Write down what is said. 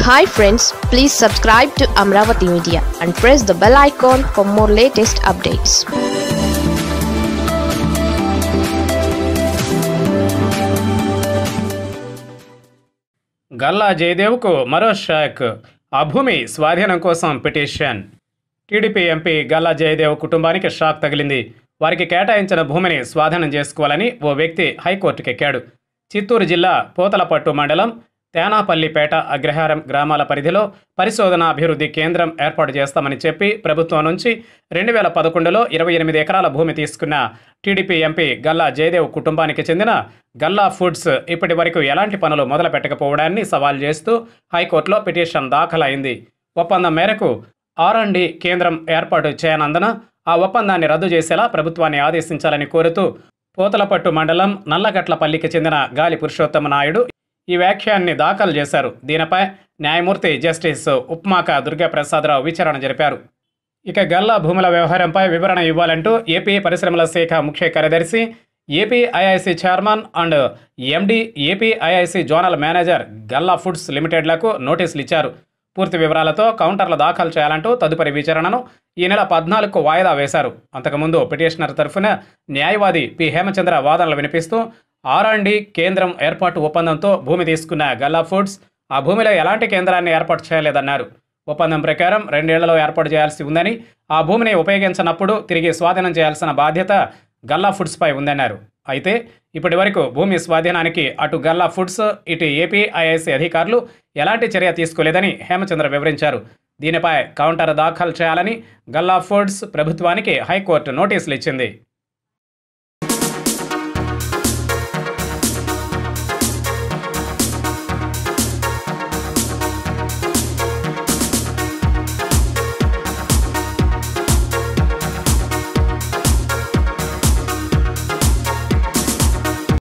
Hi friends, please subscribe to Amaravathi Media and press the bell icon for more latest updates. Galla జయదేవ్కు మరో shock. ఆ భూమి స్వాధీనం కోసం petition. TDP MP Galla Jayadev కుటుంబానికి shock తగిలింది. వారికి కేటాయించిన భూమిని స్వాధీనం చేసుకోవాలని ఓ వ్యక్తి హైకోర్టుకెక్కాడు. చిత్తూరు జిల్లా పోతలపట్టు మండలం తేనాపల్లిపేట అగ్రహారం గ్రామాల పరిధిలో పరిశోధన అభివృద్ధి కేంద్రం ఏర్పాటు చేస్తామని చెప్పి ప్రభుత్వం నుంచి 2011లో 28 ఎకరాల భూమి తీసుకున్న టీడీపీ ఎంపీ గల్లా జయదేవ్ కుటుంబానికి చెందిన గల్లా ఫుడ్స్ ఇప్పటి వరకు ఎలాంటి పనులు మొదలు పెట్టకపోవడాన్ని సవాల్ చేస్తూ హైకోర్టులో పిటిషన్ దాఖలైంది. ఒప్పందం మేరకు R&D కేంద్రం ఏర్పాటు చేయనందున ఆ ఒప్పందాన్ని రద్దు చేసేలా ప్రభుత్వాన్ని ఆదేశించాలని కోరుతూ పోతలపట్టు మండలం నల్లగట్లపల్లికి చెందిన గాలి పురుషోత్తమ నాయుడు ఈ వ్యాఖ్యాన్ని దాఖలు చేశారు. దీనిపై న్యాయమూర్తి జస్టిస్ ఉప్మాక దుర్గాప్రసాదరావు విచారణ జరిపారు. ఇక గల్లా భూముల వ్యవహారంపై వివరణ ఇవ్వాలంటూ ఏపీ పరిశ్రమల శాఖ ముఖ్య కార్యదర్శి, APHiC chairman and MD, APHiC zonal manager Galla foods లిమిటెడ్లకు నోటీసులు ఇచ్చారు. పూర్తి వివరాలతో కౌంటర్లు దాఖలు చేయాలంటూ తదుపరి విచారణను ఈ నెల 14కు వాయిదా వేశారు. అంతకుముందు పిటిషనర్ తరఫున న్యాయవాది P. హేమచంద్ర వాదనలు వినిపిస్తూ R&D కేంద్రం ఏర్పాటు ఒప్పందంతో భూమి తీసుకున్న గల్లా ఫుడ్స్ ఆ భూమిలో ఎలాంటి కేంద్రాన్ని ఏర్పాటు చేయలేదన్నారు. ఒప్పందం ప్రకారం 2 ఏళ్లలో ఏర్పాటు చేయాల్సి ఉందని, ఆ భూమిని ఉపయోగించినప్పుడు తిరిగి స్వాధీనం చేయాల్సిన బాధ్యత గల్లా ఫుడ్స్పై ఉందన్నారు. అయితే ఇప్పటి వరకు భూమి స్వాధీనానికి అటు గల్లా ఫుడ్స్, ఇటు APHiC అధికారులు ఎలాంటి చర్య తీసుకోలేదని హేమచంద్ర వివరించారు. దీనిపై కౌంటర్ దాఖలు చేయాలని గల్లా ఫుడ్స్ ప్రభుత్వానికి హైకోర్టు నోటీసులు ఇచ్చింది.